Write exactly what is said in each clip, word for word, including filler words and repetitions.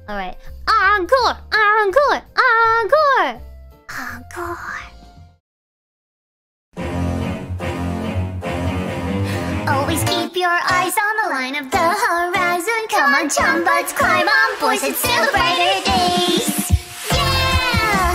Alright. Encore! Encore! Encore! Encore! Always keep your eyes on the line of the horizon. Come on, chum buds, climb on, boys, and celebrate our days. Yeah!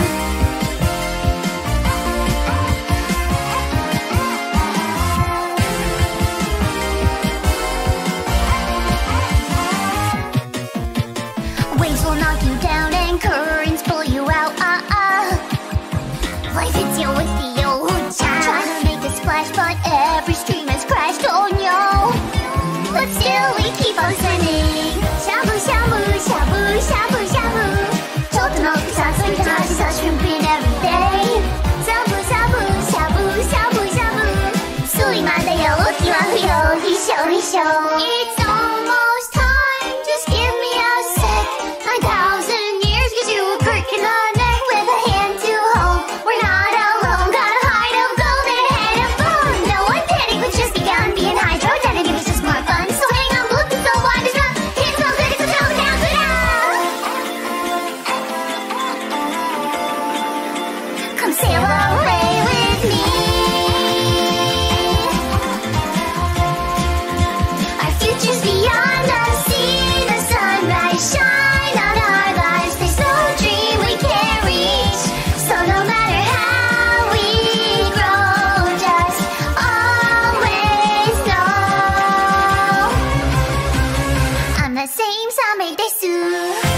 Waves will knock you down and currents pull you out. Ah ah. Life hits you with the old cha. Try to make a splash, but every stream has crashed. Oh no! But still we keep on swimming. Shabu shabu shabu shabu shabu. Total sauce and toss such shrimping every day. Shabu shabu shabu shabu shabu. Suimada yo okiwa yo hisho hisho. It's almost time. Just give me a sec. A thousand years gives you a crick in the neck with a hand to hold. We're not alone. Got a heart of gold and a head of bone. No one panic. We've just begun being hydrodynamic. It's just more fun. So hang on, looking so wide as well. It's so good. It's a no down, good out. Come sail away with me. Our future's beyond the sea. The sunrise shine on our lives. There's no dream we can't reach. So no matter how we grow, just always know I'm the same Same desu.